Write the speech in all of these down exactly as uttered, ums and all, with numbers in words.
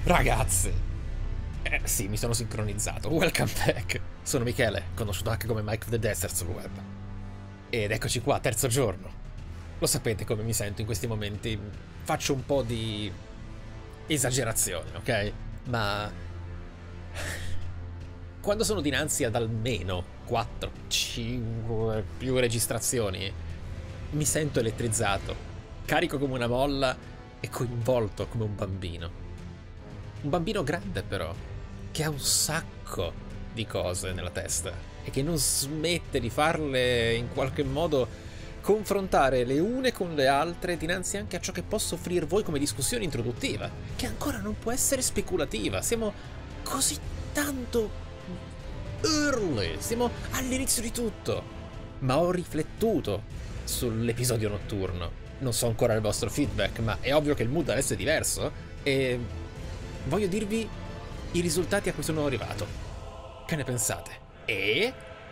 Ragazzi, eh sì, mi sono sincronizzato. Welcome back. Sono Michele, conosciuto anche come Mike the Desert sul web. Ed eccoci qua, terzo giorno. Lo sapete come mi sento in questi momenti. Faccio un po' di esagerazione, ok? Ma quando sono dinanzi ad almeno quattro, cinque più registrazioni, mi sento elettrizzato, carico come una molla e coinvolto come un bambino. Un bambino grande però, che ha un sacco di cose nella testa e che non smette di farle in qualche modo confrontare le une con le altre dinanzi anche a ciò che posso offrir voi come discussione introduttiva, che ancora non può essere speculativa. Siamo così tanto early, siamo all'inizio di tutto. Ma ho riflettuto sull'episodio notturno. Non so ancora il vostro feedback, ma è ovvio che il mood adesso è diverso e voglio dirvi i risultati a cui sono arrivato. Che ne pensate? E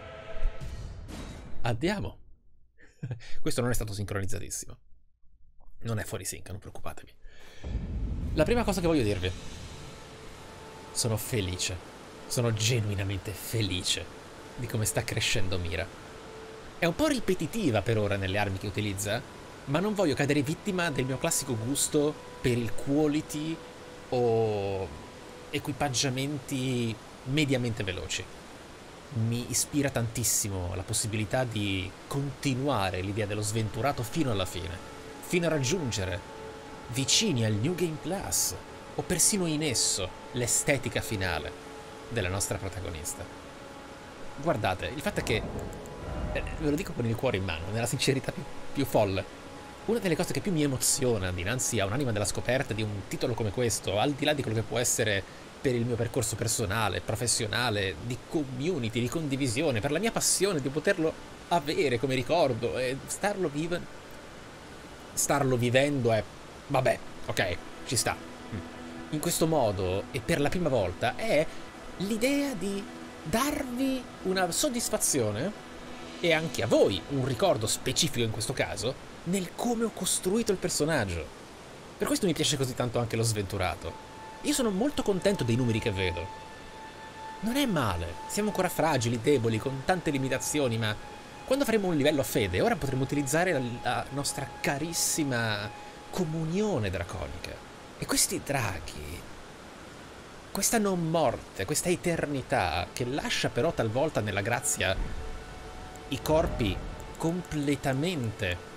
andiamo. Questo non è stato sincronizzatissimo. Non è fuori sync, non preoccupatevi. La prima cosa che voglio dirvi: sono felice. Sono genuinamente felice di come sta crescendo Mira. È un po' ripetitiva per ora nelle armi che utilizza, ma non voglio cadere vittima del mio classico gusto per il quality o equipaggiamenti mediamente veloci. Mi ispira tantissimo la possibilità di continuare l'idea dello sventurato fino alla fine, fino a raggiungere, vicini al New Game Plus, o persino in esso, l'estetica finale della nostra protagonista. Guardate, il fatto è che, eh, ve lo dico con il cuore in mano, nella sincerità più, più folle, una delle cose che più mi emoziona dinanzi a un'anima della scoperta di un titolo come questo, al di là di quello che può essere per il mio percorso personale, professionale, di community, di condivisione, per la mia passione di poterlo avere come ricordo e starlo vivendo. Starlo vivendo è... vabbè, ok, ci sta. In questo modo, e per la prima volta, è l'idea di darvi una soddisfazione, e anche a voi un ricordo specifico in questo caso, nel come ho costruito il personaggio. Per questo mi piace così tanto anche lo sventurato. Io sono molto contento dei numeri che vedo. Non è male, siamo ancora fragili, deboli, con tante limitazioni, ma quando faremo un livello a fede, ora potremo utilizzare la, la nostra carissima comunione draconica. E questi draghi, questa non morte, questa eternità, che lascia però talvolta nella grazia i corpi completamente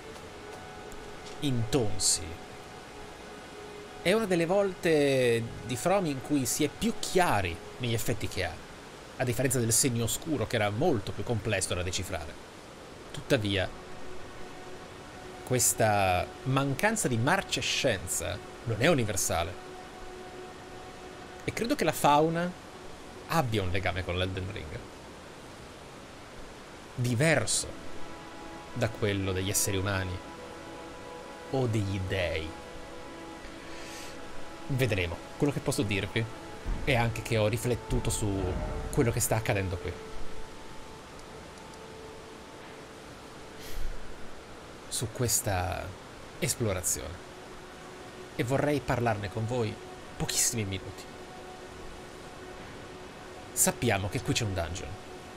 intonsi, è una delle volte di From in cui si è più chiari negli effetti che ha, a differenza del segno oscuro che era molto più complesso da decifrare. Tuttavia, questa mancanza di marcescenza non è universale, e credo che la fauna abbia un legame con l'Elden Ring diverso da quello degli esseri umani o degli dei. Vedremo. Quello che posso dirvi è anche che ho riflettuto su quello che sta accadendo qui, su questa esplorazione, e vorrei parlarne con voi pochissimi minuti. Sappiamo che qui c'è un dungeon.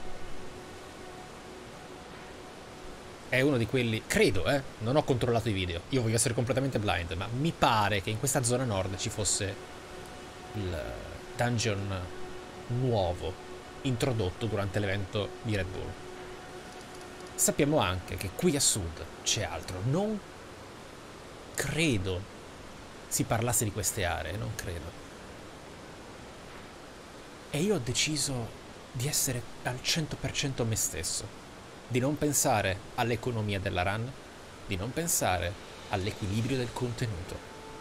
È uno di quelli... credo, eh? Non ho controllato i video. Io voglio essere completamente blind, ma mi pare che in questa zona nord ci fosse il dungeon nuovo introdotto durante l'evento di Red Bull. Sappiamo anche che qui a sud c'è altro. Non credo si parlasse di queste aree, non credo. E io ho deciso di essere al cento per cento me stesso. Di non pensare all'economia della run, di non pensare all'equilibrio del contenuto.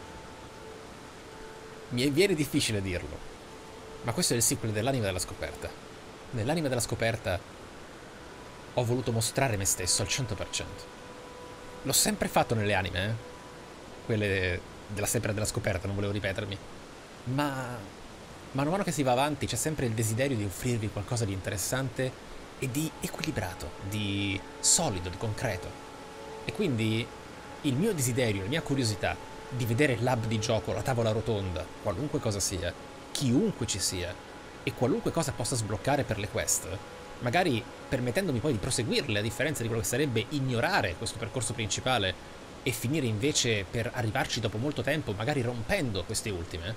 Mi viene difficile dirlo, ma questo è il sequel dell'anima della scoperta. Nell'anima della scoperta ho voluto mostrare me stesso al cento per cento. L'ho sempre fatto nelle anime, eh? Quelle della sempre della scoperta, non volevo ripetermi. Ma mano a mano che si va avanti c'è sempre il desiderio di offrirvi qualcosa di interessante e di equilibrato, di solido, di concreto. E quindi il mio desiderio, la mia curiosità di vedere il lab di gioco, la tavola rotonda, qualunque cosa sia, chiunque ci sia, e qualunque cosa possa sbloccare per le quest, magari permettendomi poi di proseguirle, a differenza di quello che sarebbe ignorare questo percorso principale e finire invece per arrivarci dopo molto tempo, magari rompendo queste ultime,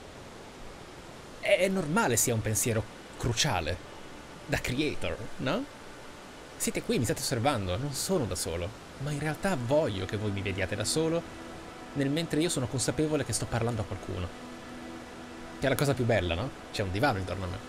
è, è normale sia un pensiero cruciale, da creator, no? Siete qui, mi state osservando, non sono da solo, ma in realtà voglio che voi mi vediate da solo, nel mentre io sono consapevole che sto parlando a qualcuno. Che è la cosa più bella, no? C'è un divano intorno a me.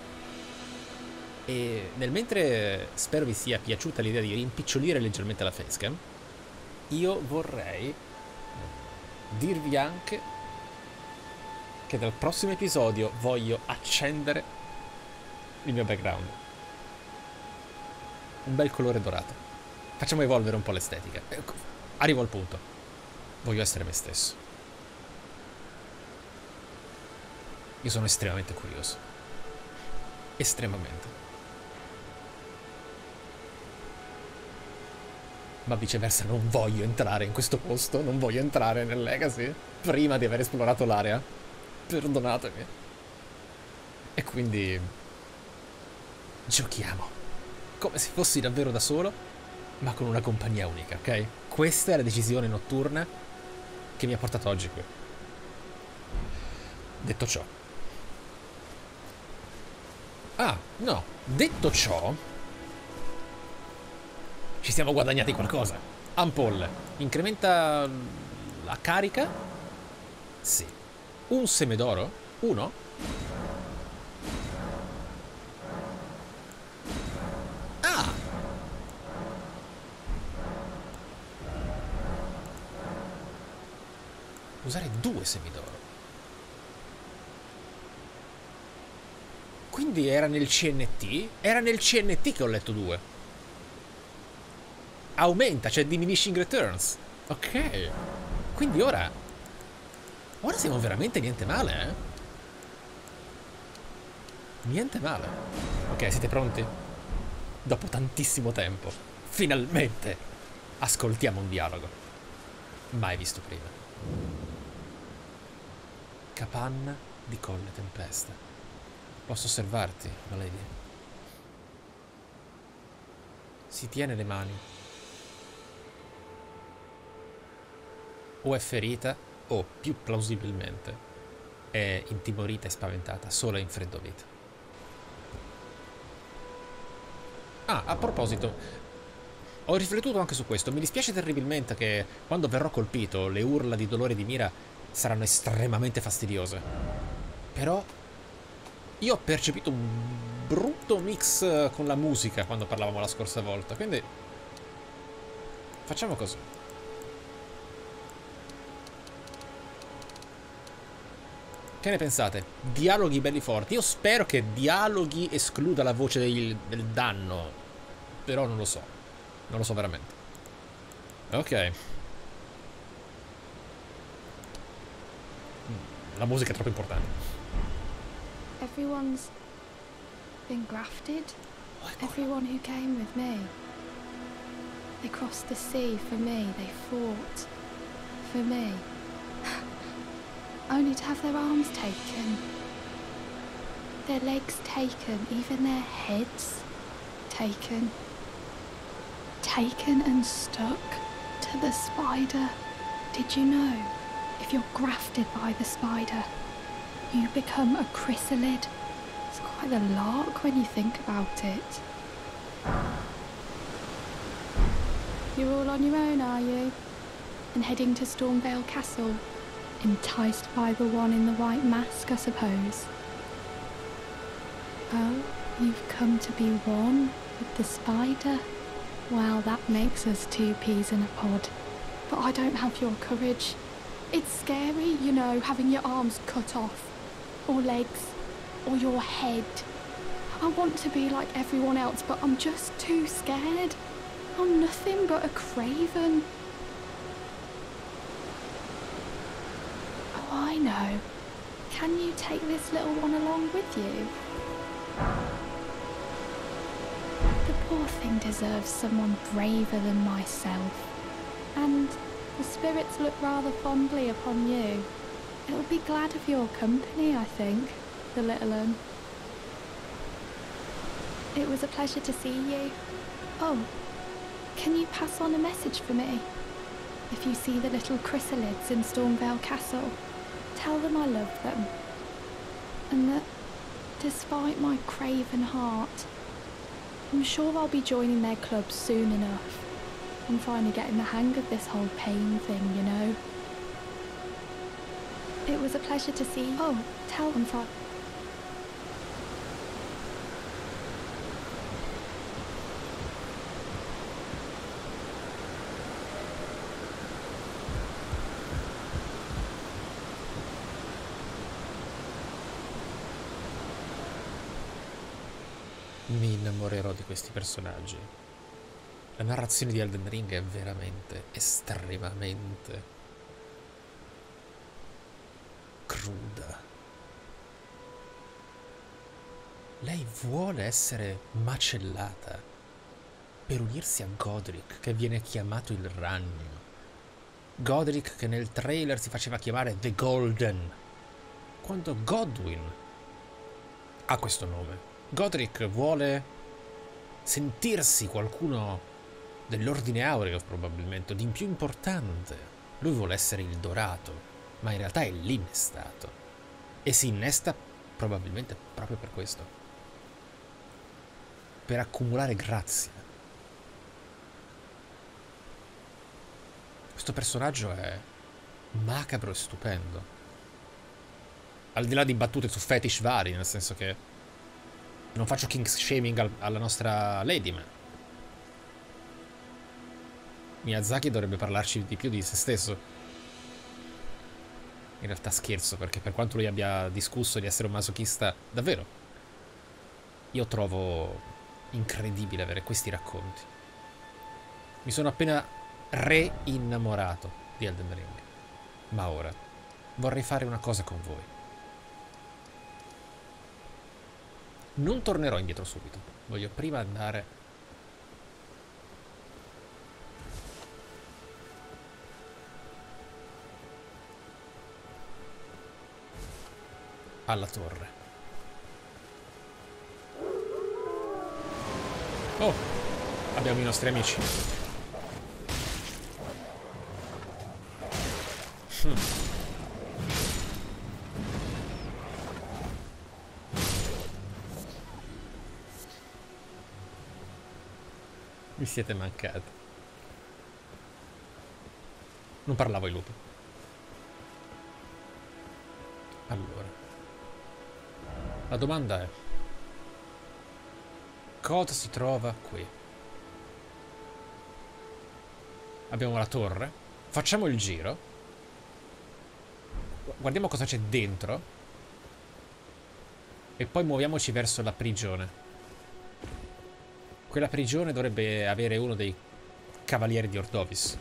E nel mentre spero vi sia piaciuta l'idea di rimpicciolire leggermente la facecam, io vorrei dirvi anche che dal prossimo episodio voglio accendere il mio background. Un bel colore dorato. Facciamo evolvere un po' l'estetica. Arrivo al punto. Voglio essere me stesso. Io sono estremamente curioso. Estremamente. Ma viceversa non voglio entrare in questo posto, non voglio entrare nel Legacy prima di aver esplorato l'area. Perdonatemi. E quindi giochiamo come se fossi davvero da solo, ma con una compagnia unica, ok? Questa è la decisione notturna che mi ha portato oggi qui. Detto ciò. Ah, no. Detto ciò, ci siamo guadagnati qualcosa. Ampolle. Incrementa la carica? Sì. Un seme d'oro? Uno? Ah! Usare due semi d'oro. Quindi era nel C N T? Era nel C N T che ho letto due. Aumenta, cioè diminishing returns. Ok. Quindi ora... Ora siamo veramente niente male, eh? Niente male. Ok, siete pronti? Dopo tantissimo tempo, finalmente ascoltiamo un dialogo. Mai visto prima. Capanna di Colle Tempesta. Posso osservarti, Malady? Si tiene le mani. O è ferita, o, più plausibilmente, è intimorita e spaventata, solo infreddolita. Ah, a proposito, ho riflettuto anche su questo. Mi dispiace terribilmente che quando verrò colpito le urla di dolore di Mira saranno estremamente fastidiose. Però io ho percepito un brutto mix con la musica quando parlavamo la scorsa volta, quindi facciamo così. Che ne pensate? Dialoghi belli forti. Io spero che dialoghi escluda la voce del, del danno, però non lo so. Non lo so veramente. Ok. La musica è troppo importante. Everyone's been grafted. Everyone who came with me. They crossed the sea for me. They fought for me. Only to have their arms taken. Their legs taken. Even their heads taken. Taken and stuck to the spider. Did you know, if you're grafted by the spider, you become a chrysalid? It's quite a lark when you think about it. You're all on your own, are you? And heading to Stormvale Castle? Enticed by the one in the white mask, I suppose. Oh, you've come to be one with the spider? Well, that makes us two peas in a pod. But I don't have your courage. It's scary, you know, having your arms cut off. Or legs. Or your head. I want to be like everyone else, but I'm just too scared. I'm nothing but a craven. Oh, I know. Can you take this little one along with you? The poor thing deserves someone braver than myself. And The spirits look rather fondly upon you. It'll be glad of your company, I think, the little un. It was a pleasure to see you. Oh, can you pass on a message for me? If you see the little chrysalids in Stormvale Castle, tell them I love them. And that, despite my craven heart, I'm sure I'll be joining their club soon enough. I'm finally getting the hang of this whole pain thing, you know. It was a pleasure to see you. Oh, tell them for... Mi innamorerò di questi personaggi. La narrazione di Elden Ring è veramente, estremamente cruda. Lei vuole essere macellata per unirsi a Godric, che viene chiamato il Ragno. Godric che nel trailer si faceva chiamare The Golden, quando Godwyn ha questo nome. Godric vuole sentirsi qualcuno dell'ordine aureo, probabilmente, di più importante. Lui vuole essere il dorato, ma in realtà è l'innestato. E si innesta probabilmente proprio per questo. Per accumulare grazia. Questo personaggio è macabro e stupendo. Al di là di battute su fetish vari, nel senso che non faccio king shaming al, alla nostra Lady, ma Miyazaki dovrebbe parlarci di più di se stesso. In realtà scherzo, perché per quanto lui abbia discusso di essere un masochista, davvero, io trovo incredibile avere questi racconti. Mi sono appena re-innamorato di Elden Ring, ma ora vorrei fare una cosa con voi. Non tornerò indietro subito. Voglio prima andare alla torre. Oh, abbiamo i nostri amici. Hmm. Mi siete mancati. Non parlavo ai lupi. Allora, la domanda è: cosa si trova qui? Abbiamo la torre. Facciamo il giro. Guardiamo cosa c'è dentro. E poi muoviamoci verso la prigione. Quella prigione dovrebbe avere uno dei cavalieri di Ordovis.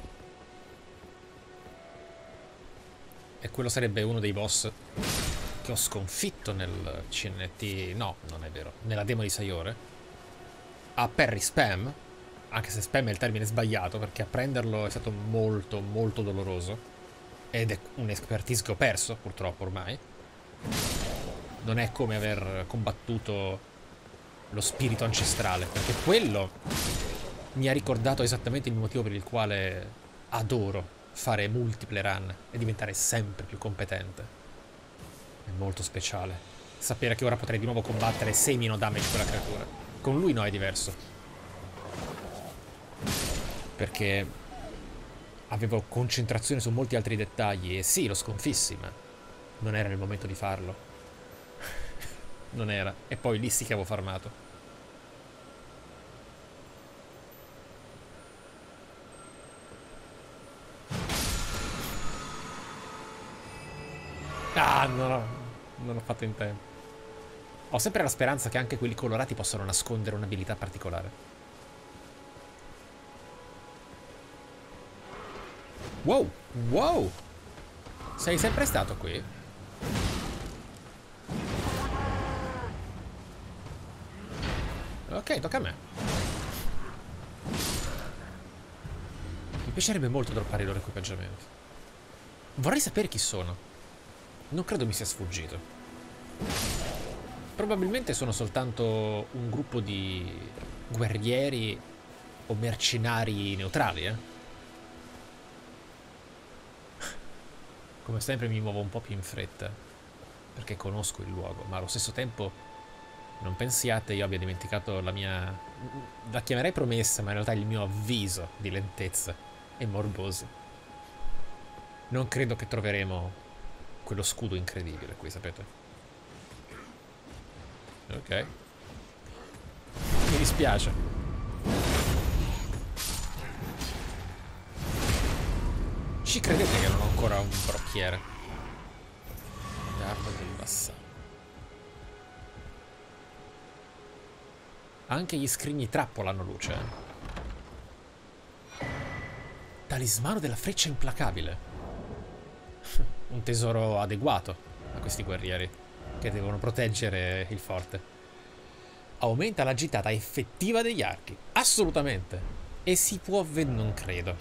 E quello sarebbe uno dei boss che ho sconfitto nel C N T... No, non è vero. Nella demo di Sayore. A Parry Spam. Anche se spam è il termine sbagliato, perché a prenderlo è stato molto, molto doloroso. Ed è un'expertise che ho perso, purtroppo, ormai. Non è come aver combattuto lo spirito ancestrale, perché quello mi ha ricordato esattamente il motivo per il quale adoro fare multiple run e diventare sempre più competente. È molto speciale sapere che ora potrei di nuovo combattere sei meno damage quella creatura. Con lui no, è diverso, perché avevo concentrazione su molti altri dettagli e sì, lo sconfissi, ma non era il momento di farlo. Non era. E poi lì sì che avevo farmato. Ah, no, no, non ho fatto in tempo. Ho sempre la speranza che anche quelli colorati possano nascondere un'abilità particolare. Wow, wow! Sei sempre stato qui? Ok, tocca a me. piacerebbe molto droppare i loro equipaggiamenti. Vorrei sapere chi sono. Non credo mi sia sfuggito. Probabilmente sono soltanto un gruppo di guerrieri o mercenari neutrali, eh? Come sempre mi muovo un po' più in fretta, perché conosco il luogo, ma allo stesso tempo non pensiate io abbia dimenticato la mia... la chiamerei promessa, ma in realtà il mio avviso di lentezza e morbosi. Non credo che troveremo quello scudo incredibile qui, sapete? Ok. Mi dispiace. Ci credete che non ho ancora un brocchiere? Garda del vassallo. Anche gli scrigni trappola hanno luce. Talismano della freccia implacabile. Un tesoro adeguato a questi guerrieri che devono proteggere il forte. Aumenta la gittata effettiva degli archi. Assolutamente. E si può vedere, non credo.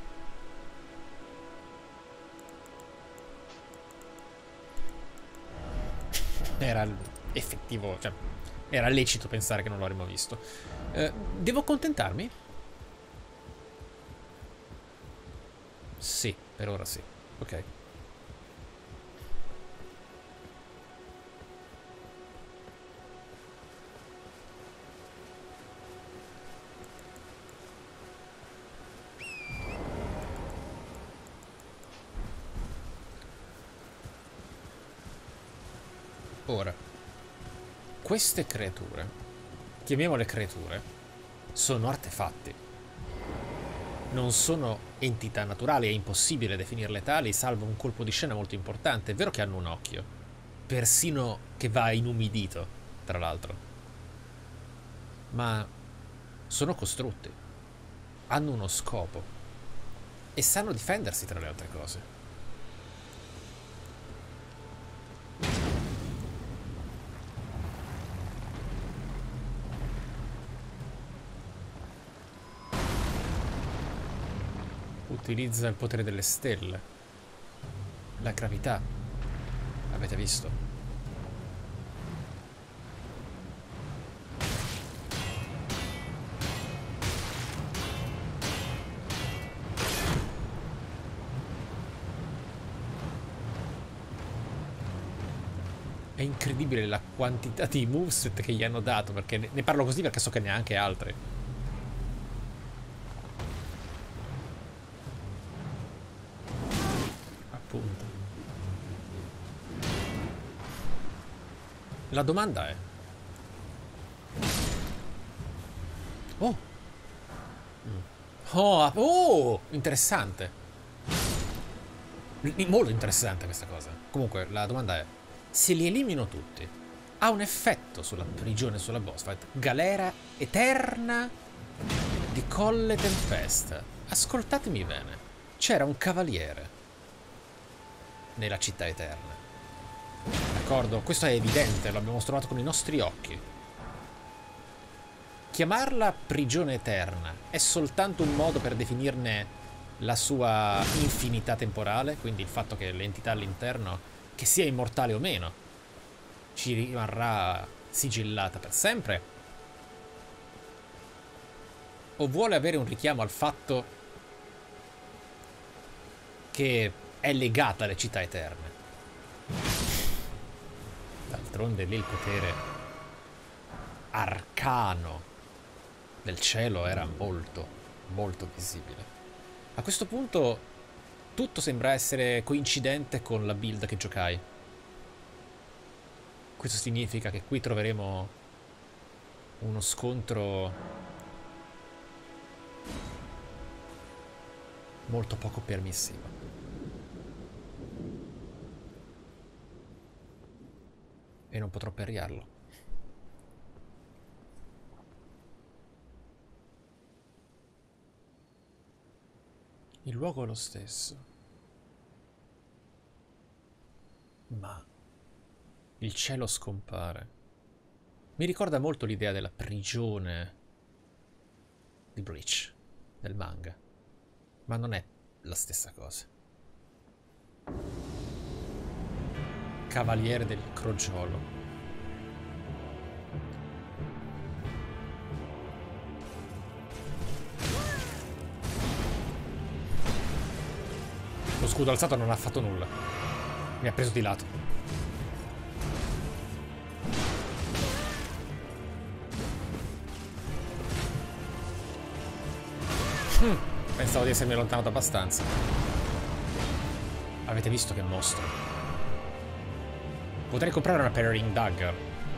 Era effettivo, cioè era lecito pensare che non l'avremmo visto. Eh, devo accontentarmi? Sì, per ora sì. Ok. Ora, queste creature, chiamiamole creature, sono artefatti. Non sono entità naturali, è impossibile definirle tali salvo un colpo di scena molto importante. È vero che hanno un occhio, persino che va inumidito, tra l'altro. Ma sono costrutti, hanno uno scopo e sanno difendersi, tra le altre cose. Utilizza il potere delle stelle. La gravità. Avete visto? È incredibile la quantità di moveset che gli hanno dato, perché ne, ne parlo così perché so che ne ha anche altri. Appunto. La domanda è... Oh! Oh, oh! Interessante. Molto interessante questa cosa. Comunque, la domanda è... Se li elimino tutti, ha un effetto sulla prigione, sulla boss fight? Galera eterna di Colle Tempesta. Ascoltatemi bene. C'era un cavaliere nella città eterna. D'accordo? Questo è evidente, l'abbiamo trovato con i nostri occhi. Chiamarla prigione eterna è soltanto un modo per definirne la sua infinità temporale, quindi il fatto che l'entità all'interno, che sia immortale o meno, ci rimarrà sigillata per sempre? O vuole avere un richiamo al fatto che è legata alle città eterne? D'altronde lì il potere arcano del cielo era molto, molto visibile. A questo punto tutto sembra essere coincidente con la build che giocai. Questo significa che qui troveremo uno scontro molto poco permissivo. E non potrò perriarlo. Il luogo è lo stesso. Ma il cielo scompare. Mi ricorda molto l'idea della prigione di Bleach, del manga. Ma non è la stessa cosa. Cavaliere del Crogiolo. Lo scudo alzato non ha fatto nulla. Mi ha preso di lato. Mm, pensavo di essermi allontanato abbastanza. Avete visto che mostro? Potrei comprare una Parrying Dagger.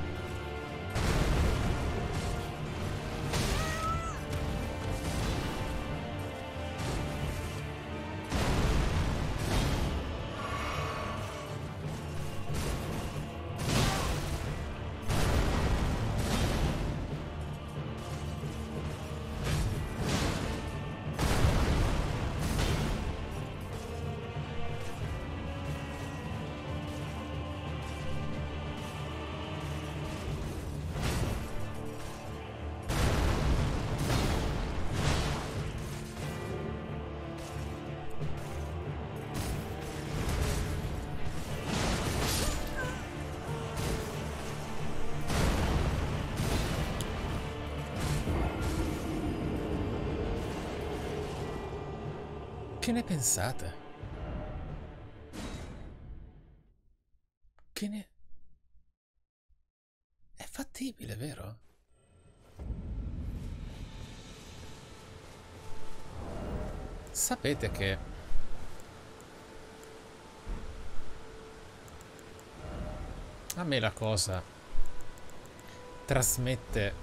Che ne pensate? Che ne... È fattibile, vero? Sapete che... a me la cosa trasmette...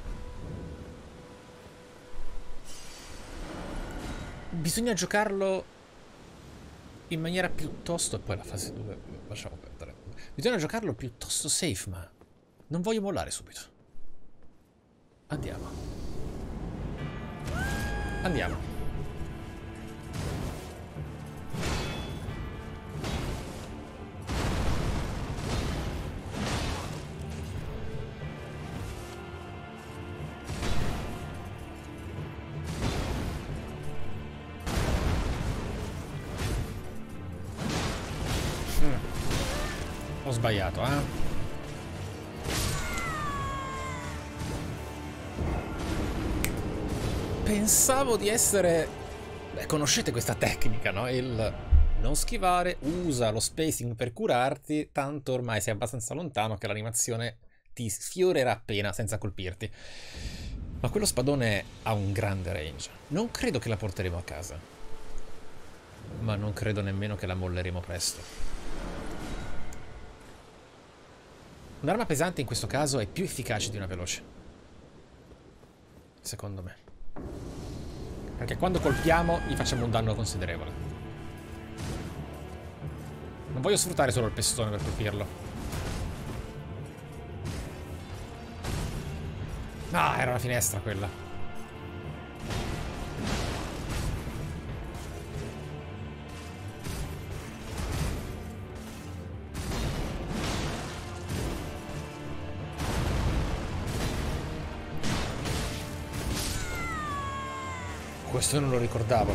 Bisogna giocarlo in maniera piuttosto... E poi la fase due... lasciamo perdere. Bisogna giocarlo piuttosto safe, ma... non voglio mollare subito. Andiamo. Andiamo. Ho sbagliato, eh? Pensavo di essere... Beh, conoscete questa tecnica, no? Il non schivare, usa lo spacing per curarti, tanto ormai sei abbastanza lontano che l'animazione ti sfiorerà appena senza colpirti. Ma quello spadone ha un grande range. Non credo che la porteremo a casa. Ma non credo nemmeno che la molleremo presto. Un'arma pesante in questo caso è più efficace di una veloce. Secondo me. Perché quando colpiamo gli facciamo un danno considerevole. Non voglio sfruttare solo il pestone per colpirlo. Ah, era una finestra quella. Questo non lo ricordavo.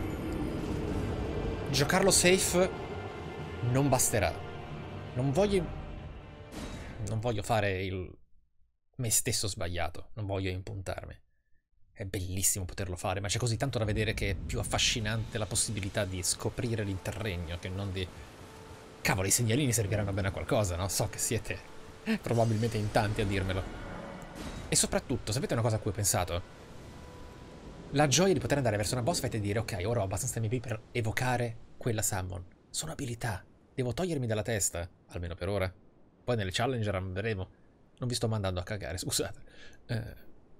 Giocarlo safe non basterà. Non voglio... Non voglio fare il... me stesso sbagliato. Non voglio impuntarmi. È bellissimo poterlo fare, ma c'è così tanto da vedere che è più affascinante la possibilità di scoprire l'interregno che non di... Cavolo, i segnalini serviranno bene a qualcosa, no? So che siete probabilmente in tanti a dirmelo. E soprattutto, sapete una cosa a cui ho pensato? La gioia di poter andare verso una boss fight e dire ok, ora ho abbastanza M P per evocare quella summon. Sono abilità. Devo togliermi dalla testa, almeno per ora. Poi nelle challenger vedremo. Non vi sto mandando a cagare, scusate. Eh,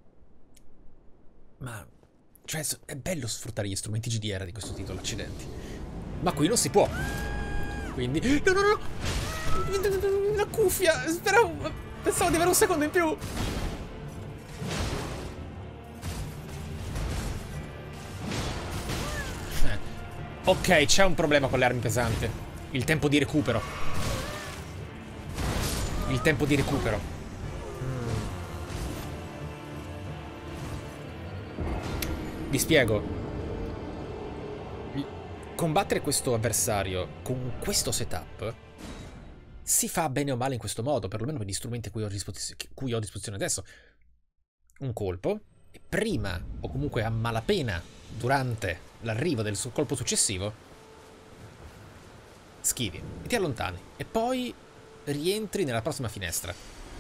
ma... Cioè, è bello sfruttare gli strumenti G D R di questo titolo, accidenti. Ma qui non si può. Quindi... No, no, no! Una cuffia! Speravo... Pensavo di avere un secondo in più! Ok, c'è un problema con le armi pesanti. Il tempo di recupero. Il tempo di recupero. Mm. Vi spiego. combattere questo avversario con questo setup si fa bene o male in questo modo, perlomeno per gli strumenti cui ho, cui ho a disposizione adesso. Un colpo, e prima, o comunque a malapena, durante l'arrivo del colpo successivo, schivi e ti allontani. E poi rientri nella prossima finestra.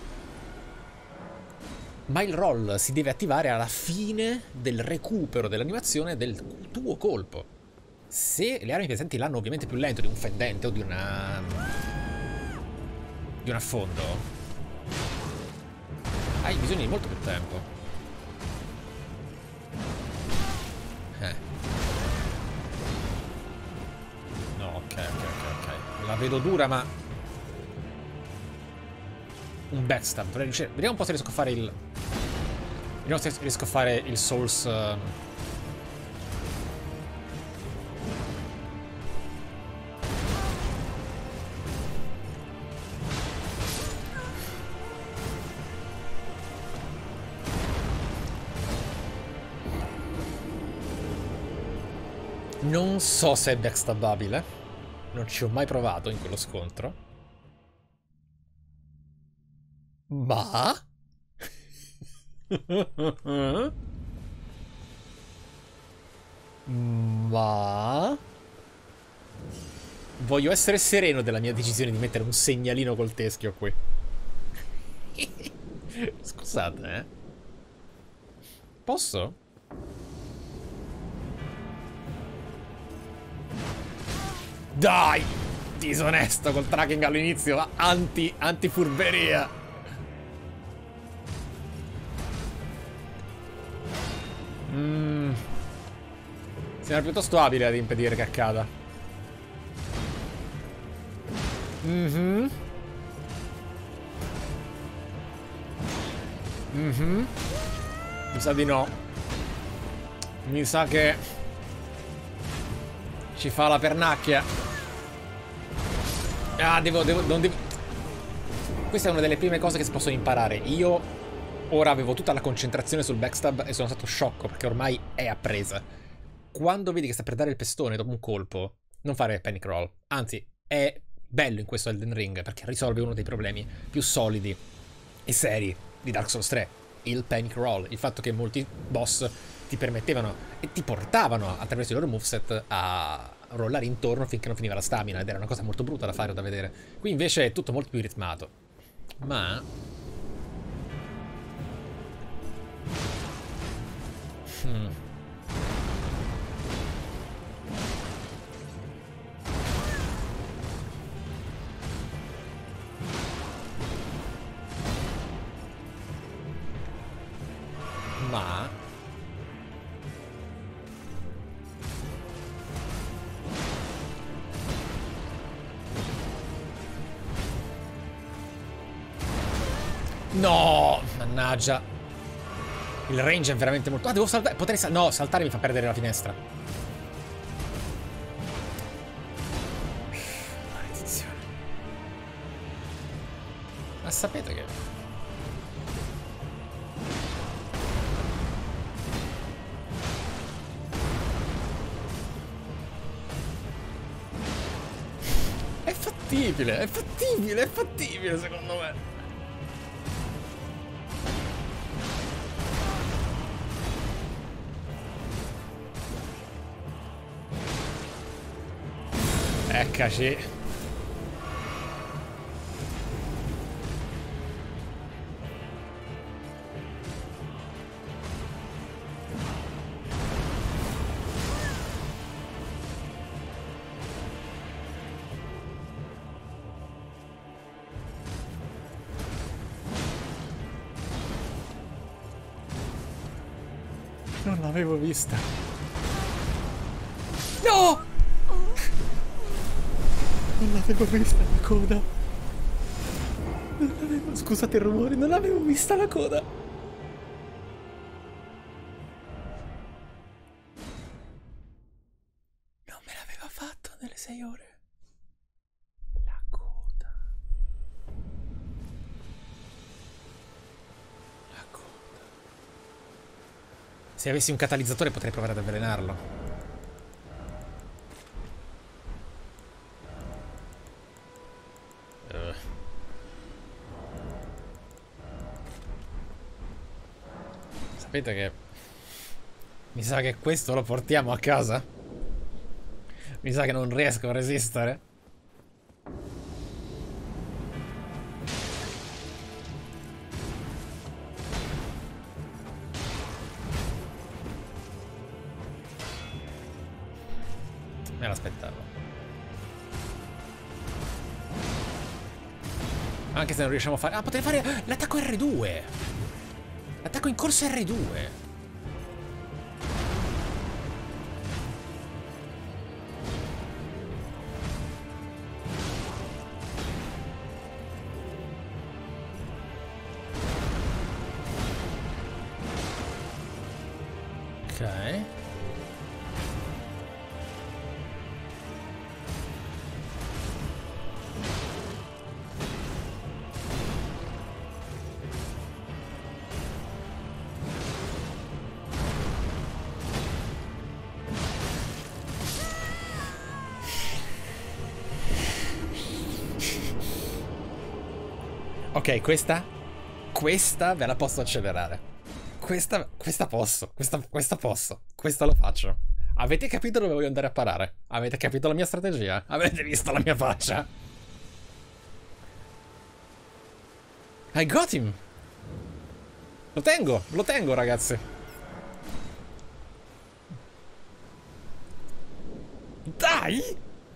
Ma il roll si deve attivare alla fine del recupero dell'animazione del tuo colpo. Se le armi presenti l'hanno ovviamente più lento di un fendente o di una... di un affondo, hai bisogno di molto più tempo. Eh. No, ok, ok, ok, ok. La vedo dura, ma... un backstab. Vediamo un po' se riesco a fare il... Vediamo se riesco a fare il Souls... Uh... Non so se è backstababile. Non ci ho mai provato in quello scontro. Ma... Ma... voglio essere sereno della mia decisione di mettere un segnalino col teschio qui. Scusate, eh. Posso? Dai! Disonesto col tracking all'inizio, anti, anti-furberia. Mm. Sembra piuttosto abile ad impedire che accada. Mhm. Mhm. Mi sa di no. Mi sa che ci fa la pernacchia. Ah, devo, devo, non devo... Questa è una delle prime cose che si possono imparare. Io ora avevo tutta la concentrazione sul backstab e sono stato sciocco perché ormai è appresa. Quando vedi che sta per dare il pestone dopo un colpo, non fare panic roll. Anzi, è bello in questo Elden Ring perché risolve uno dei problemi più solidi e seri di Dark Souls tre. Il panic roll. Il fatto che molti boss ti permettevano e ti portavano attraverso i loro moveset a rollare intorno finché non finiva la stamina, ed era una cosa molto brutta da fare o da vedere. Qui invece è tutto molto più ritmato. Ma... Hmm. Ma... No! Mannaggia. Il range è veramente molto... Ah, devo saltare... Potrei sal... No, saltare mi fa perdere la finestra. Maledizione. Ma sapete che... È fattibile, è fattibile, è fattibile secondo me. Eccoci. Non l'avevo vista. No! Non l'avevo vista la coda. Non l'avevo... Scusate il rumore, non l'avevo vista la coda. Non me l'aveva fatto nelle sei ore. La coda. La coda. Se avessi un catalizzatore potrei provare ad avvelenarlo. Sapete che... Mi sa che questo lo portiamo a casa. Mi sa che non riesco a resistere. Me l'aspettavo. Anche se non riusciamo a fare... Ah, potrei fare l'attacco erre due. L'attacco in corsa erre due. Ok. Ok, questa Questa ve la posso accelerare. Questa, questa posso, questa, questa posso, questa lo faccio. Avete capito dove voglio andare a parare? Avete capito la mia strategia? Avete visto la mia faccia? I got him! Lo tengo, lo tengo ragazzi. Dai!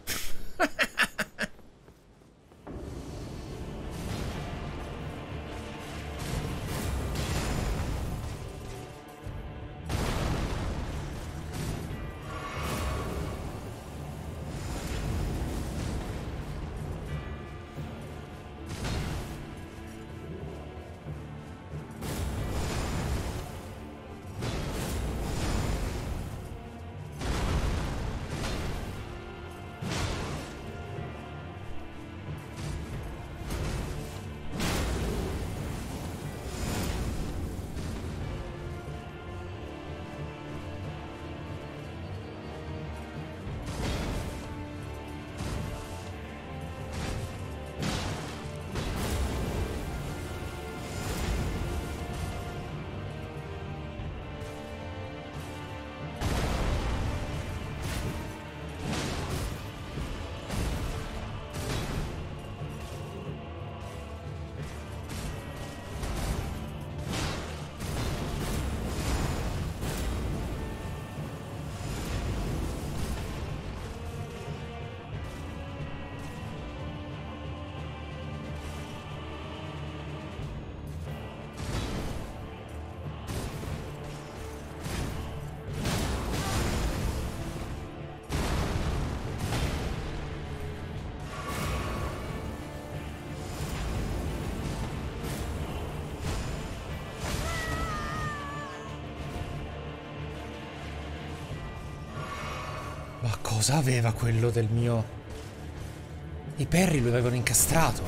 Ma cosa aveva quello del mio... I Perry lo avevano incastrato.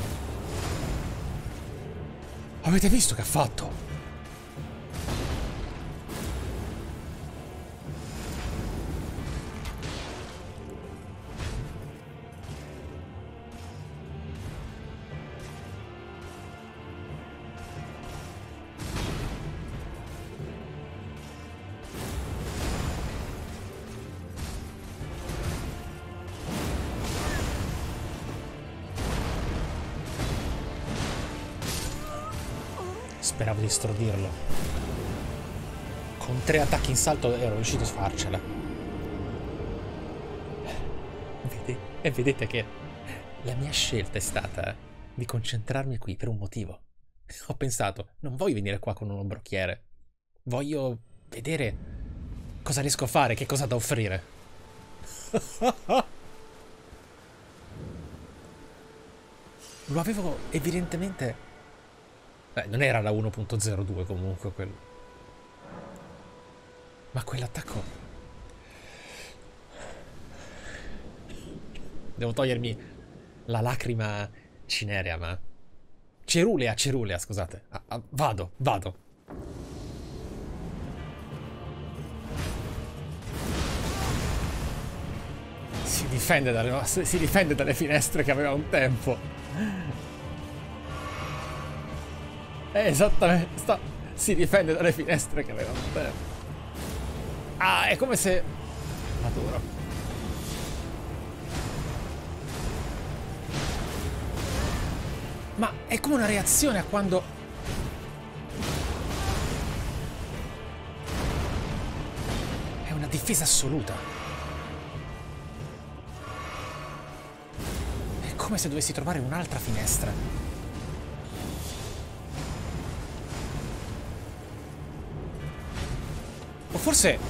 Avete visto che ha fatto? Speravo di stordirlo. Con tre attacchi in salto ero riuscito a farcela. Vedi? E vedete che la mia scelta è stata di concentrarmi qui per un motivo. Ho pensato, non voglio venire qua con un ombrochiere. Voglio vedere cosa riesco a fare, che cosa da offrire. Lo avevo evidentemente... Beh, non era la uno punto zero due comunque quello. Ma quell'attacco... Devo togliermi la lacrima cinerea, ma... Cerulea, cerulea, scusate. Ah, ah, vado, vado. Si difende dalle, si difende dalle finestre che aveva un tempo. Eh, esattamente. Sta, si difende dalle finestre che avevamo te. Ah, è come se... Adoro. Ma è come una reazione a quando... È una difesa assoluta. È come se dovessi trovare un'altra finestra. O forse...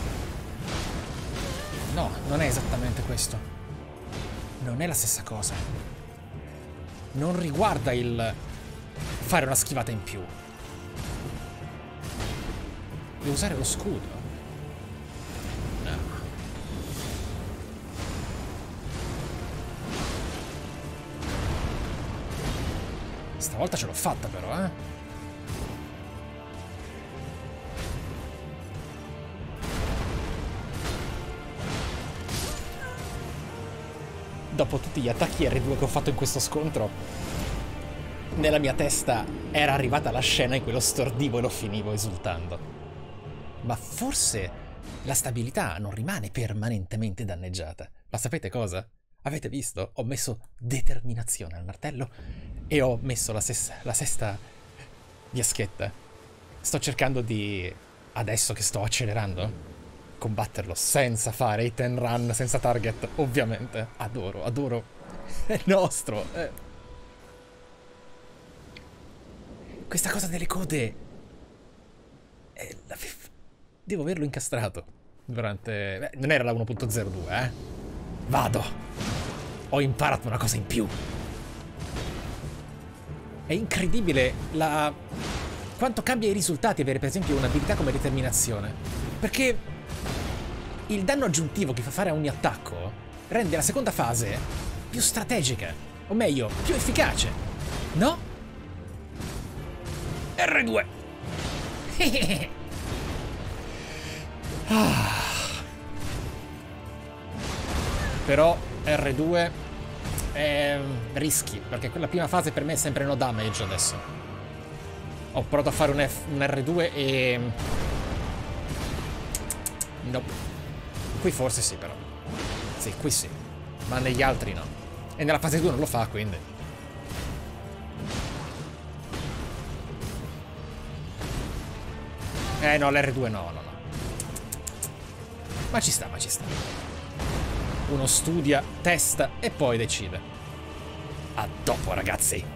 No, non è esattamente questo. Non è la stessa cosa. Non riguarda il fare una schivata in più. Devo usare lo scudo. No. Stavolta ce l'ho fatta però, eh. Dopo tutti gli attacchi R due che ho fatto in questo scontro, nella mia testa era arrivata la scena in cui lo stordivo e lo finivo esultando. Ma forse la stabilità non rimane permanentemente danneggiata. Ma sapete cosa? Avete visto? Ho messo determinazione al martello e ho messo la, sesta, la sesta diaschetta. Sto cercando di, adesso che sto accelerando, combatterlo senza fare hit and run, senza target, ovviamente. Adoro, adoro. È nostro. Eh. Questa cosa delle code... È la... Devo averlo incastrato durante... Beh, non era la uno punto zero due, eh. Vado. Ho imparato una cosa in più. È incredibile la... quanto cambia i risultati avere per esempio un'abilità come determinazione. Perché... il danno aggiuntivo che fa fare a ogni attacco rende la seconda fase più strategica, o meglio, più efficace, no? R due! ah. Però R due è rischi, perché quella prima fase per me è sempre no damage adesso. Ho provato a fare un, F un R due e... Nope. Qui forse sì, però. Sì, qui sì. Ma negli altri no. E nella fase due non lo fa, quindi. Eh no, l'R due no, no, no. Ma ci sta, ma ci sta. Uno studia, testa e poi decide. A dopo, ragazzi.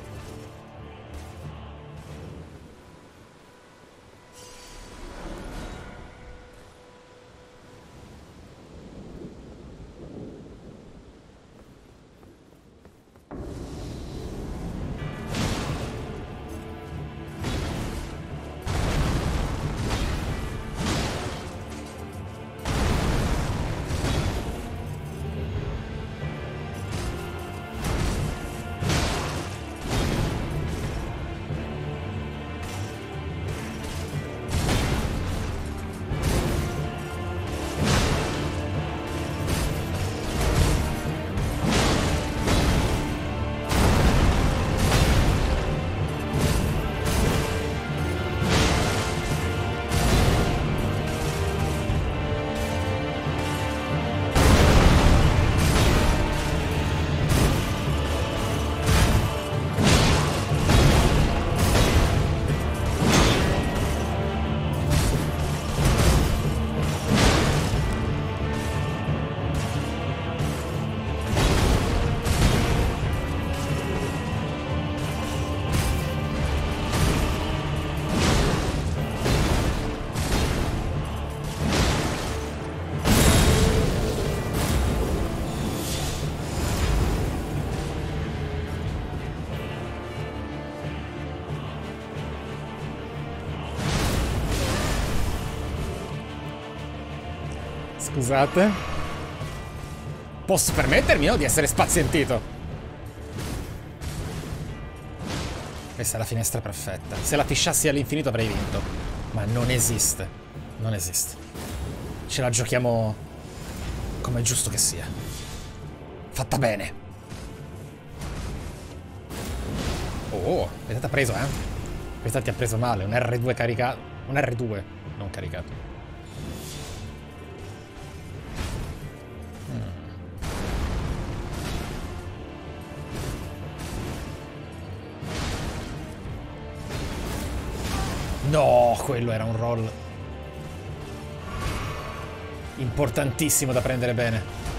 Scusate. Posso permettermi, no, di essere spazientito? Questa è la finestra perfetta. Se la fisciassi all'infinito avrei vinto. Ma non esiste. Non esiste. Ce la giochiamo come è giusto che sia. Fatta bene. Oh, vedete, ha preso, eh? Questa ti ha preso male, un erre due caricato. Un erre due, non caricato. Mm. No, quello era un roll importantissimo da prendere bene.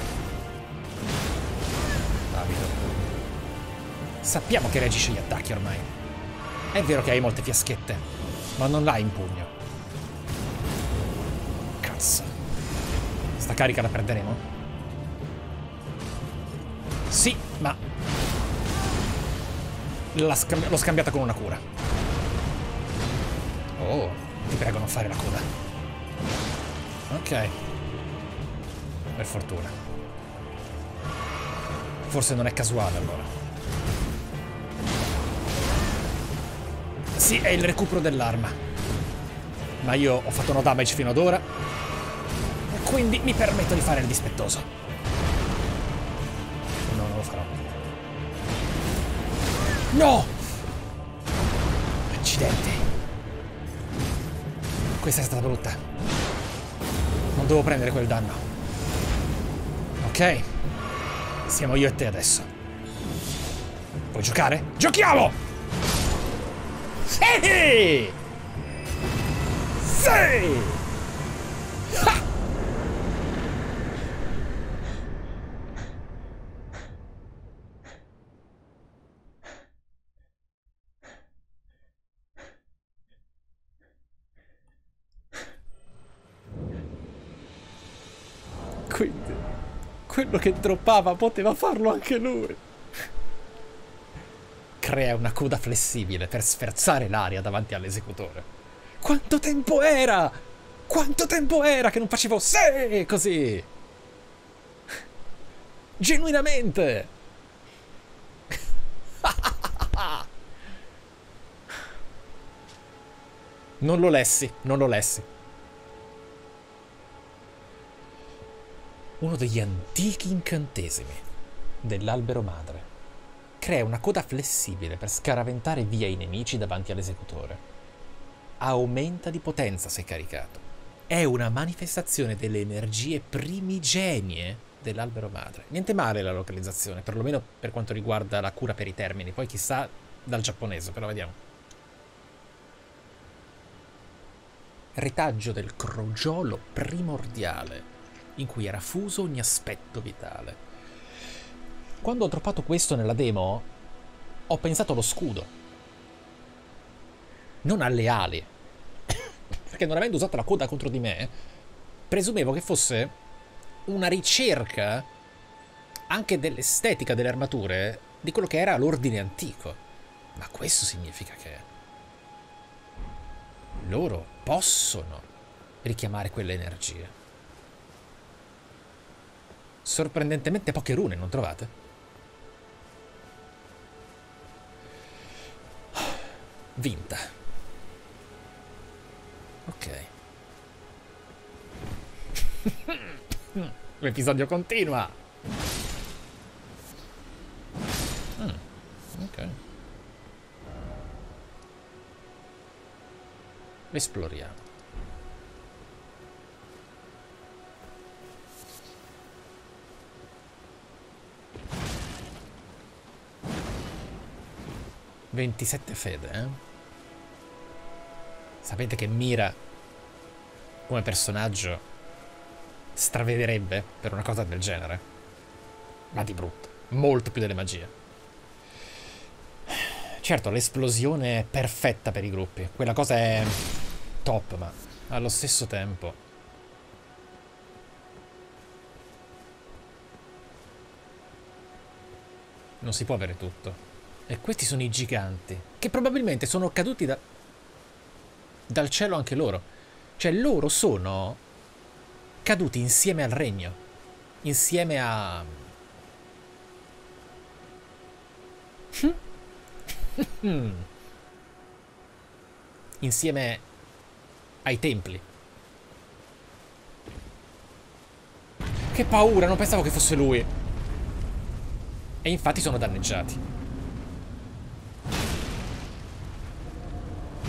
Davido. Sappiamo che reagisce agli attacchi ormai. È vero che hai molte fiaschette, ma non l'hai in pugno. Cazzo. Sta carica la perderemo? Sì, ma... l'ho scambi- scambiata con una cura. Oh, ti prego non fare la coda. Ok. Per fortuna. Forse non è casuale allora. Sì, è il recupero dell'arma. Ma io ho fatto no damage fino ad ora. E quindi mi permetto di fare il dispettoso. No, non lo farò. No! Accidenti. Questa è stata brutta. Non devo prendere quel danno. Ok. Siamo io e te adesso. Vuoi giocare? Giochiamo! Sì! Sì! Ha! Quindi, quello che droppava poteva farlo anche lui. Crea una coda flessibile per sferzare l'aria davanti all'esecutore. Quanto tempo era? Quanto tempo era che non facevo sì così? Genuinamente. Non lo lessi, non lo lessi. Uno degli antichi incantesimi dell'albero madre. Crea una coda flessibile per scaraventare via i nemici davanti all'esecutore. Aumenta di potenza se caricato. È una manifestazione delle energie primigenie dell'albero madre. Niente male la localizzazione, perlomeno per quanto riguarda la cura per i termini. Poi chissà dal giapponese, però vediamo. Retaggio del crogiolo primordiale, in cui era fuso ogni aspetto vitale. Quando ho droppato questo nella demo, ho pensato allo scudo. Non alle ali. Perché non avendo usato la coda contro di me, presumevo che fosse una ricerca anche dell'estetica delle armature di quello che era l'ordine antico. Ma questo significa che loro possono richiamare quelle energie. Sorprendentemente poche rune, non trovate? Vinta. Ok. L'episodio continua. Mm, ok. Esploriamo. ventisette fede, eh? Sapete che Mira come personaggio stravederebbe per una cosa del genere? Ma di brutto. Molto più delle magie. Certo, l'esplosione è perfetta per i gruppi. Quella cosa è top, ma allo stesso tempo non si può avere tutto. E questi sono i giganti, che probabilmente sono caduti da... dal cielo anche loro. Cioè loro sono caduti insieme al regno. Insieme a... insieme ai templi. Che paura, non pensavo che fosse lui. E infatti sono danneggiati.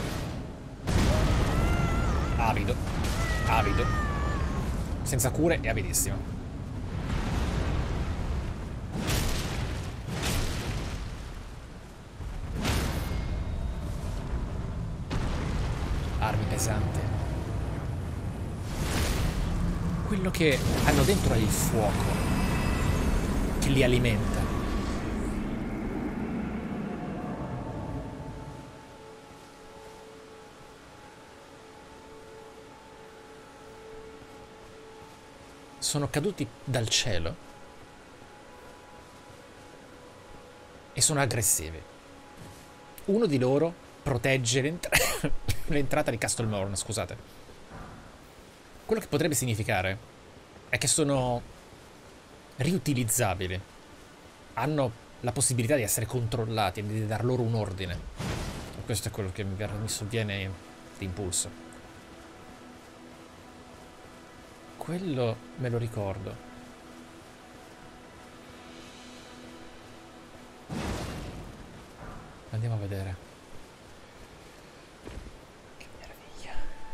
senza cure e avidissimo. Armi pesanti. Quello che hanno dentro è il fuoco che li alimenta. Sono caduti dal cielo e sono aggressivi. Uno di loro protegge l'entrata l'entrata di Castlemorn, scusate. Quello che potrebbe significare è che sono riutilizzabili. Hanno la possibilità di essere controllati e di dar loro un ordine. E questo è quello che mi, mi sovviene d'impulso. Quello me lo ricordo. Andiamo a vedere. Che meraviglia.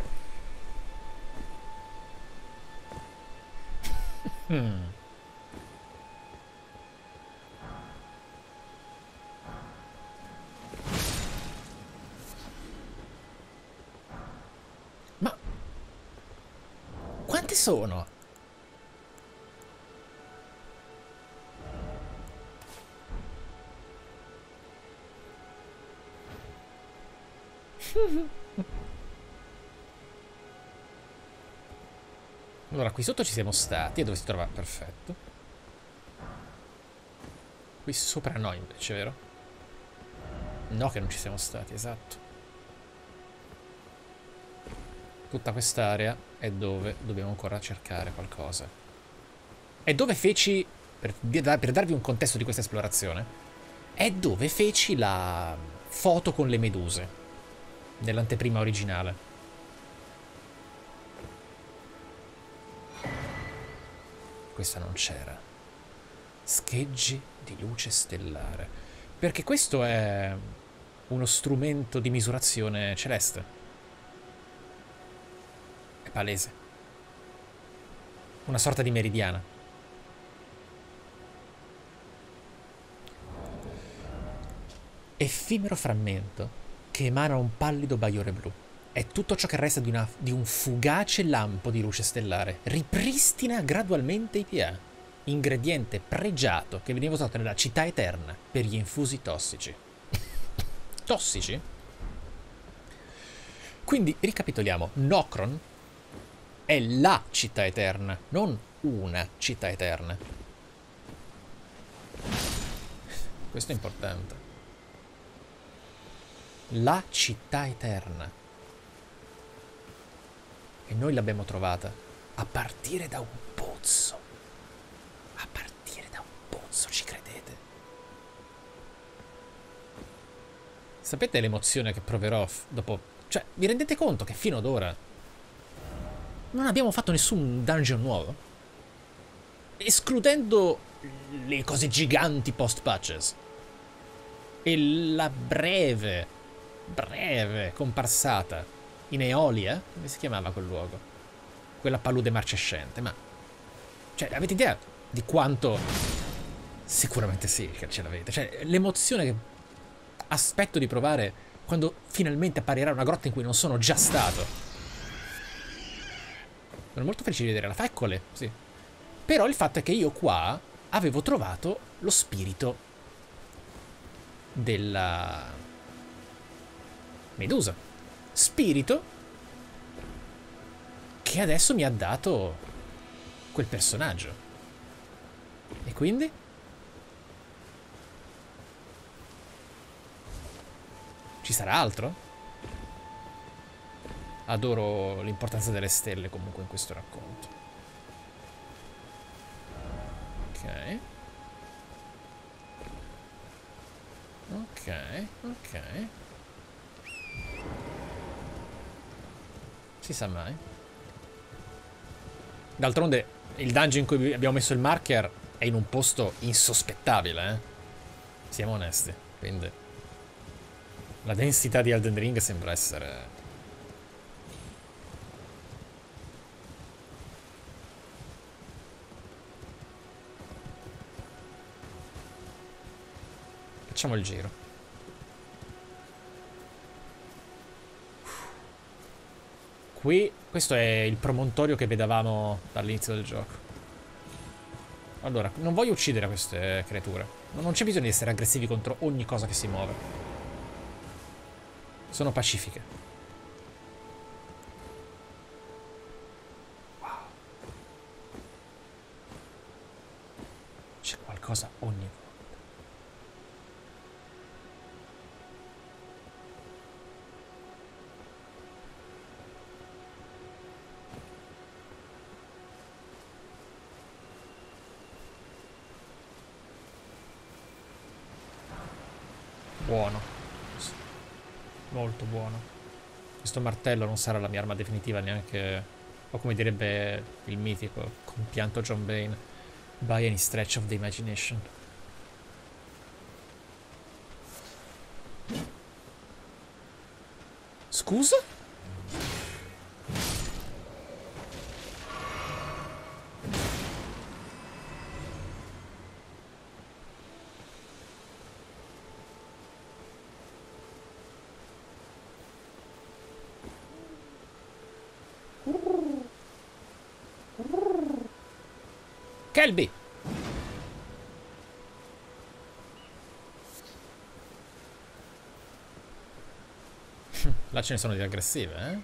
Hmm. Ma quante sono? Allora, qui sotto ci siamo stati. E dove si trova? Perfetto. Qui sopra no, invece, vero? No, che non ci siamo stati, esatto. Tutta quest'area è dove dobbiamo ancora cercare qualcosa. E dove feci, per, per darvi un contesto di questa esplorazione, è dove feci la foto con le meduse nell'anteprima originale. Questa non c'era. Scheggi di luce stellare. Perché questo è uno strumento di misurazione celeste. È palese. Una sorta di meridiana. Effimero frammento che emana un pallido bagliore blu. È tutto ciò che resta di, una, di un fugace lampo di luce stellare. Ripristina gradualmente i P A. Ingrediente pregiato che veniva usato nella città eterna per gli infusi tossici. Tossici? Quindi, ricapitoliamo. Nokron è la città eterna, non una città eterna. Questo è importante. La città eterna. E noi l'abbiamo trovata a partire da un pozzo. A partire da un pozzo, ci credete? Sapete l'emozione che proverò dopo? Cioè, vi rendete conto che fino ad ora non abbiamo fatto nessun dungeon nuovo? Escludendo le cose giganti post-patches. E la breve, breve comparsata in Eolia, come si chiamava quel luogo? Quella palude marcescente, ma... Cioè, avete idea di quanto... Sicuramente sì, che ce l'avete. Cioè, l'emozione che aspetto di provare quando finalmente apparirà una grotta in cui non sono già stato. Sono molto felice di vedere la faccole, sì. Però il fatto è che io qua avevo trovato lo spirito della Medusa. Spirito che adesso mi ha dato quel personaggio. E quindi? Ci sarà altro? Adoro l'importanza delle stelle comunque in questo racconto. Ok. Ok, ok. Si sa mai. D'altronde il dungeon in cui abbiamo messo il marker è in un posto insospettabile, eh? Siamo onesti. Quindi la densità di Elden Ring sembra essere Facciamo il giro. Qui, questo è il promontorio che vedevamo dall'inizio del gioco. Allora, non voglio uccidere queste creature. Non c'è bisogno di essere aggressivi contro ogni cosa che si muove. Sono pacifiche. Wow. C'è qualcosa ogni volta. Buono. Molto buono. Questo martello non sarà la mia arma definitiva neanche... O come direbbe il mitico compianto John Bane. By any stretch of the imagination. Scusa? Kelby! Là ce ne sono di aggressive, eh?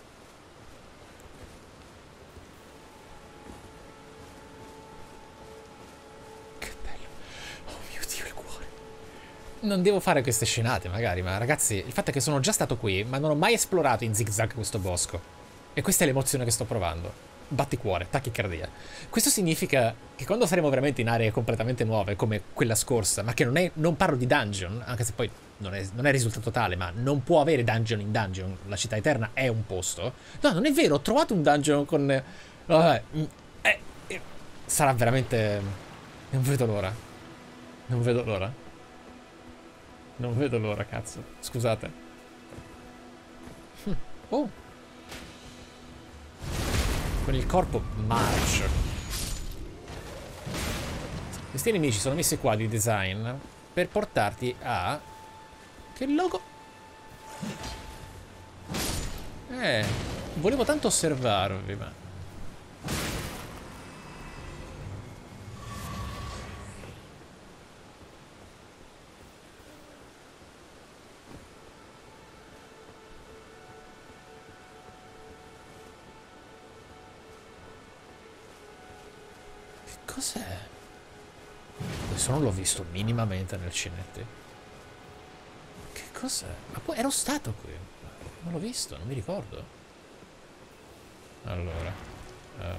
Che bello. Oh mio Dio, il cuore. Non devo fare queste scenate, magari, ma ragazzi, il fatto è che sono già stato qui, ma non ho mai esplorato in zigzag questo bosco. E questa è l'emozione che sto provando. Batticuore, tachicardia. Questo significa che quando saremo veramente in aree completamente nuove, come quella scorsa, ma che non è, non parlo di dungeon, anche se poi non è, non è risultato tale, ma non può avere dungeon in dungeon, la città eterna è un posto. No, non è vero, ho trovato un dungeon con... Vabbè, eh, eh, sarà veramente... Non vedo l'ora. Non vedo l'ora. Non vedo l'ora, cazzo. Scusate. Oh. Con il corpo march. Questi nemici sono messi qua di design per portarti a... Che logo? Eh, volevo tanto osservarvi, ma... Cos'è? Questo non l'ho visto minimamente nel cinetto. Che cos'è? Ma poi ero stato qui. Non l'ho visto, non mi ricordo. Allora. Um.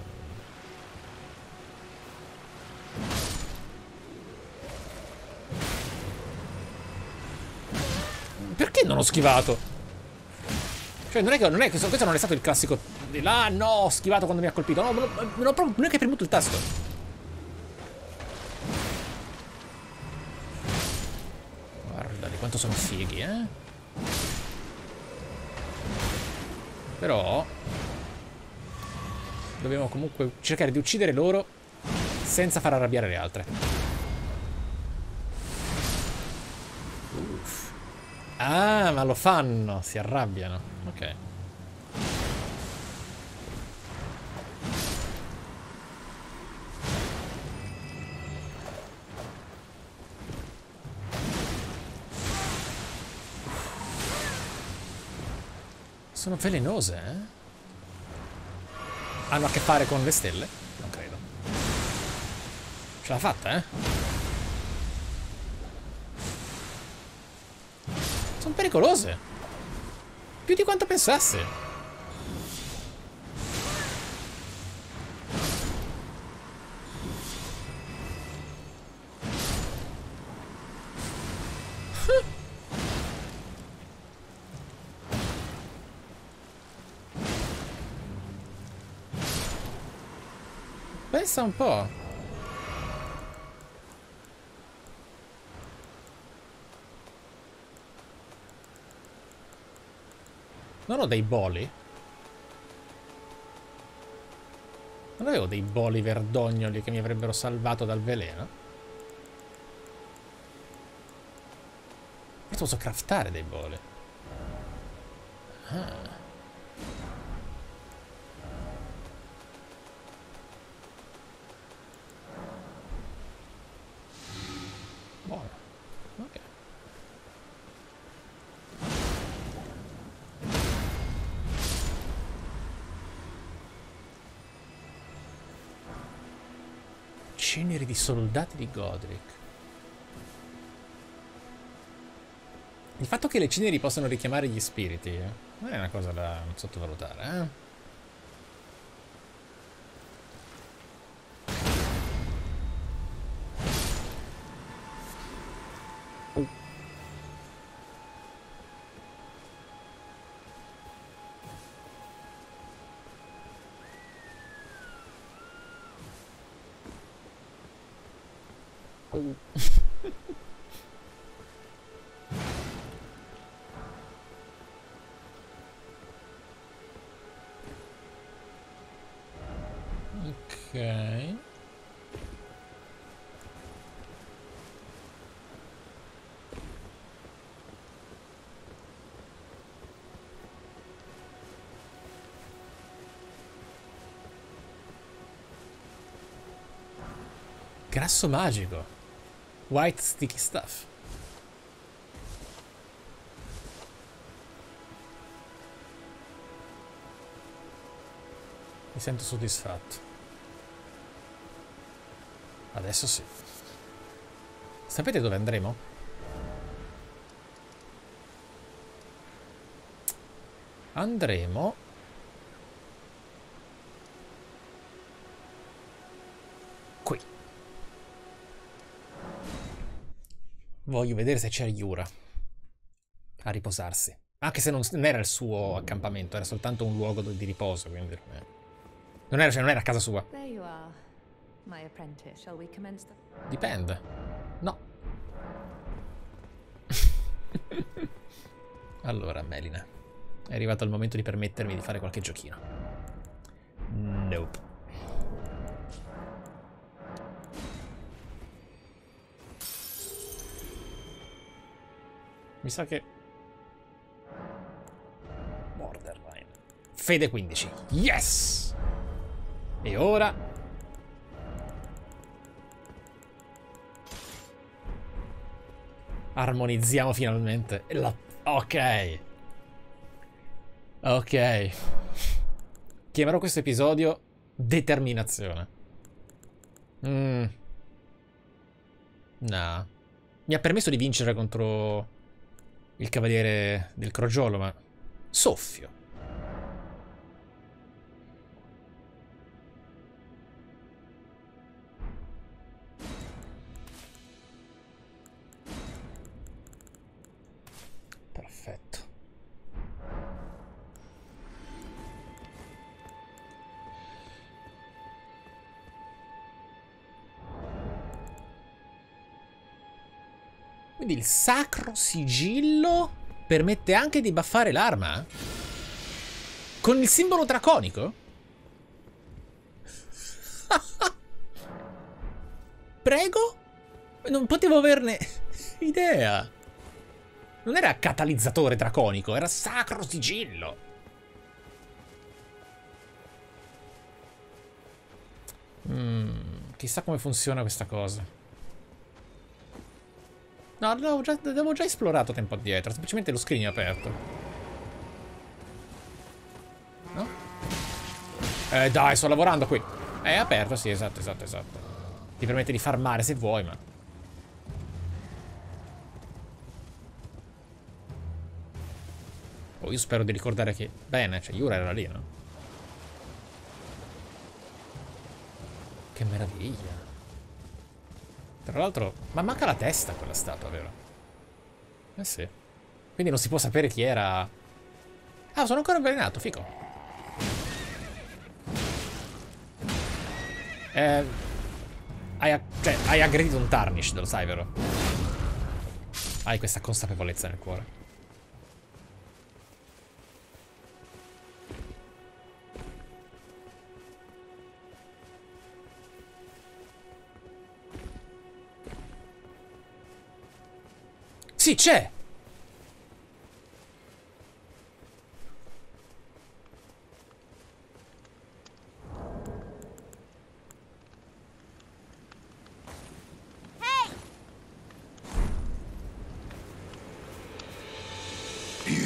Perché non ho schivato? Cioè, non è che, non è che questo, questo non è stato il classico... Ah, no, ho schivato quando mi ha colpito. No, non ho proprio... Non è che hai premuto il tasto. Quanto sono fighi, eh? Però dobbiamo comunque cercare di uccidere loro senza far arrabbiare le altre. Uff. Ah, ma lo fanno, si arrabbiano. Ok. Sono velenose, eh? Hanno a che fare con le stelle? Non credo. Ce l'ha fatta, eh? Sono pericolose. Più di quanto pensassi. Pensa un po'. Non ho dei boli? Non avevo dei boli verdognoli che mi avrebbero salvato dal veleno? Questo posso craftare dei boli. Ah. Buono. Ok. Ceneri di soldati di Godric. Il fatto che le ceneri possano richiamare gli spiriti eh, non è una cosa da sottovalutare, eh? Ok. Grasso magico. White sticky stuff. Mi sento soddisfatto. Adesso sì. Sapete dove andremo? Andremo qui. Voglio vedere se c'è Yura a riposarsi. Anche se non era il suo accampamento, era soltanto un luogo di riposo, quindi eh. non, era, cioè, non era casa sua. Dipende. No. Allora, Melina, è arrivato il momento di permettermi di fare qualche giochino. Nope. Mi sa che... Borderline. Fede quindici. Yes! E ora... armonizziamo finalmente. La... Ok. Ok. Chiamerò questo episodio Determinazione. Mm. No. Mi ha permesso di vincere contro il cavaliere del crogiolo, ma... soffio. Perfetto. Quindi il sacro sigillo permette anche di buffare l'arma? Con il simbolo draconico? Prego? Non potevo averne idea. Non era catalizzatore draconico, era sacro sigillo. Mm, chissà come funziona questa cosa. No, l'avevo già, già esplorato tempo addietro, semplicemente lo screen è aperto. No? Eh dai, sto lavorando qui. È aperto, sì, esatto, esatto, esatto. Ti permette di farmare se vuoi, ma... Oh, io spero di ricordare che... Bene, cioè Yura era lì, no? Che meraviglia. Tra l'altro... Ma manca la testa quella statua, vero? Eh sì. Quindi non si può sapere chi era... Ah, sono ancora avvelenato, fico. Eh... Hai, cioè, hai aggredito un Tarnish, lo sai, vero? Hai questa consapevolezza nel cuore. Sì, c'è!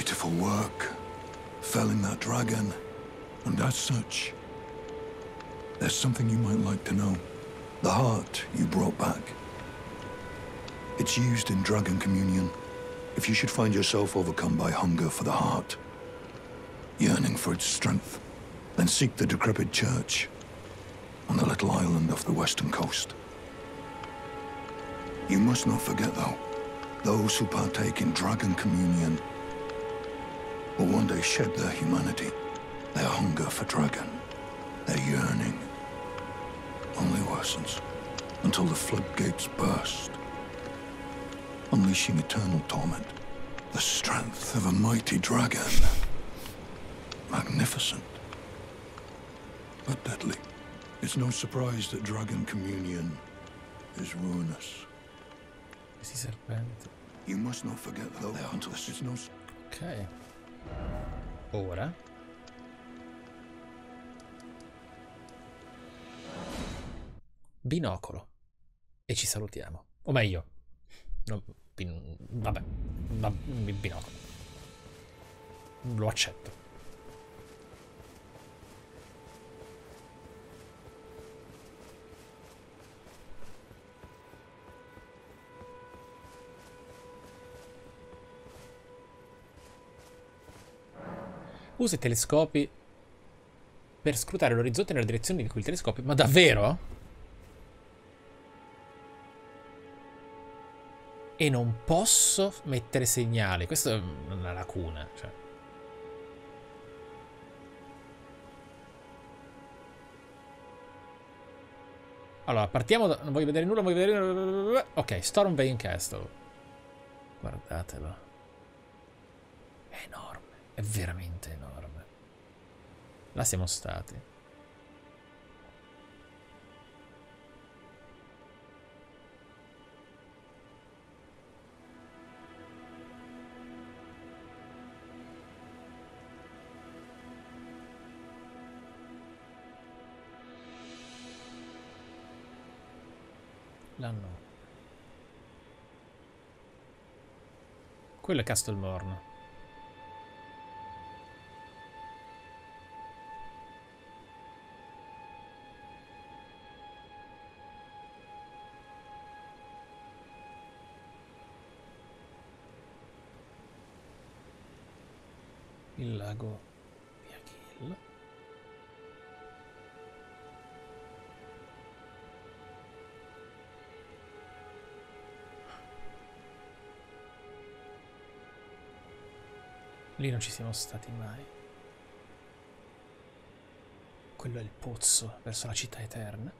Beautiful work, felling that dragon. And as such, there's something you might like to know. The heart you brought back. It's used in Dragon Communion. If you should find yourself overcome by hunger for the heart, yearning for its strength, then seek the decrepit church on the little island off the western coast. You must not forget, though, those who partake in Dragon Communion will one day shed their humanity, their hunger for dragon, their yearning only worsens until the floodgates burst, unleashing eternal torment, the strength of a mighty dragon. Magnificent, but deadly. It's no surprise that Dragon Communion is ruinous. Questi serpenti. You must not forget though, it's no... Ok. Ora. Binocolo. E ci salutiamo. O meglio. No, bin, vabbè. Va, binocolo. Lo accetto. Usa i telescopi per scrutare l'orizzonte nella direzione di quel telescopio. Ma davvero? E non posso mettere segnali. Questa è una lacuna. Cioè. Allora, partiamo da... Non voglio vedere nulla, non voglio vedere nulla. Ok, Stormveil Castle. Guardatelo. È enorme. È veramente enorme. Là siamo stati. L'hanno. Quello è Castelmorno. Il lago di Achille. Lì non ci siamo stati mai. Quello è il pozzo verso la città eterna.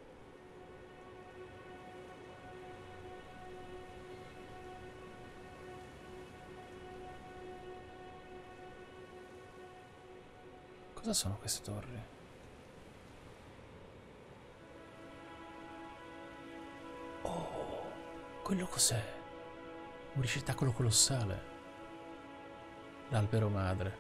Cosa sono queste torri? Oh, quello cos'è? Un ricettacolo colossale. L'albero madre.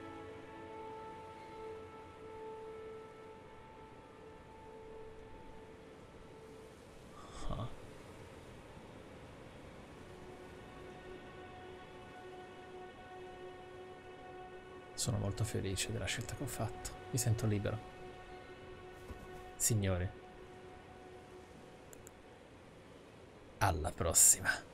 Huh. Sono molto felice della scelta che ho fatto. Mi sento libero. Signori. Alla prossima.